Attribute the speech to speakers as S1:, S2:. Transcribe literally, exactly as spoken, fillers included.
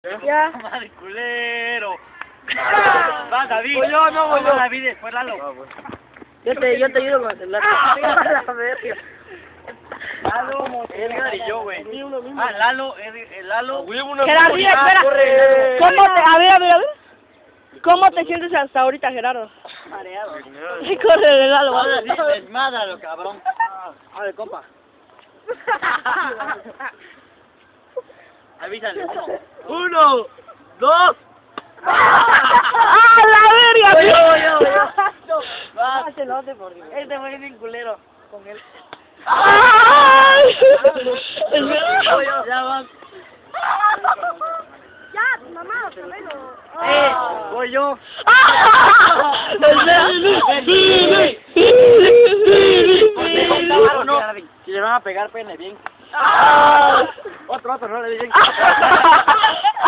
S1: Ya.
S2: Madre culero. Va, David.
S1: Voy yo, no, voy yo.
S2: Va, David, después Lalo.
S1: Yo te, yo te ayudo con el celular. La verga.
S2: Lalo, Edgar y yo, güey. Ah, Lalo, Edgar, Lalo.
S1: Gerardo, espera. ¿Cómo te, a ver, a ver, a ver. ¿Cómo te sientes hasta ahorita, Gerardo?
S2: Mareado.
S1: Corre de Lalo.
S2: Ahora sí, desmádralo, cabrón. A ver, compa. Avísale.
S1: Uno, dos. ¡Ah, la verga!
S2: Yo, yo, yo.
S1: Va.
S2: Este fue bien culero con él.
S1: ¡Ay!
S2: Ya va.
S3: Ya, tu mamá, otra vez.
S2: Eh, voy yo. No, si le van a pegar, pene bien. Otro, otro, no le dicen.